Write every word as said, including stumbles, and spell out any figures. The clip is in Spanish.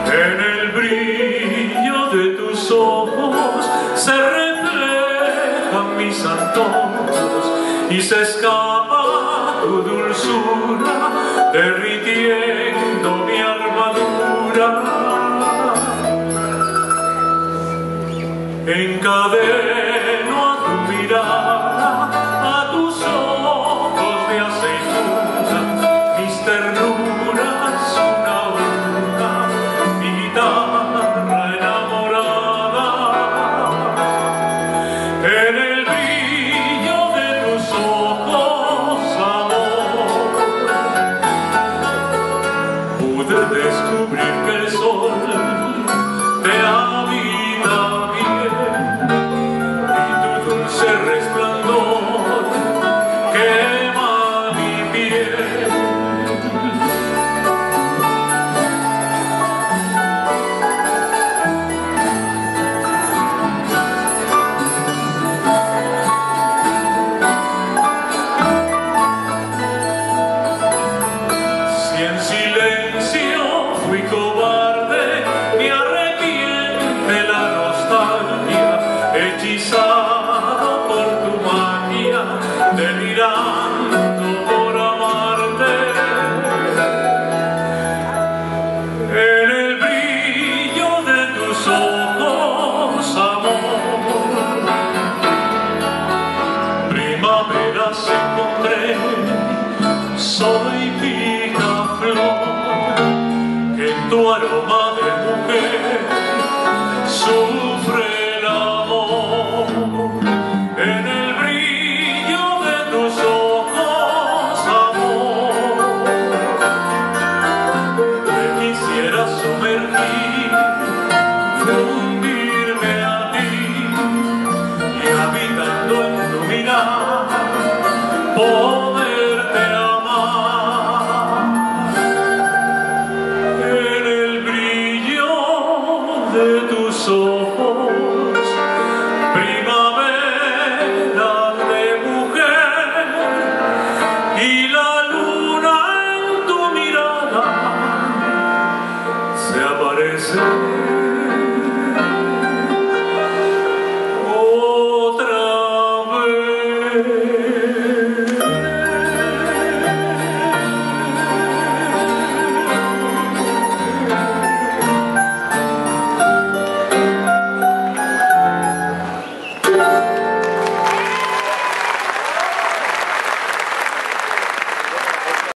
En el brillo de tus ojos se reflejan mis antojos y se escapa tu dulzura derritiendo mi armadura. Encadeno a tu mirada, a tus ojos de aceituna, mis ternuras una a una, mi guitarra enamorada. En el brillo de tus ojos, amor, pude descubrir que el sol te habita bien y tu dulce resplandor quema mi piel. Si en silencio fui cobarde, me arrepiente la nostalgia, hechizado por tu magia, delirando por amarte. En el brillo de tus ojos, amor, primaveras encontré, soy picaflor, que en tu aroma de mujer sufre el amor. En el brillo de tus ojos, amor, me quisiera sumergir, fundirme a ti y habitando en tu mirada poderte amar. En el brillo de tus ojos, primavera de mujer, y la luna en tu mirada se aparece.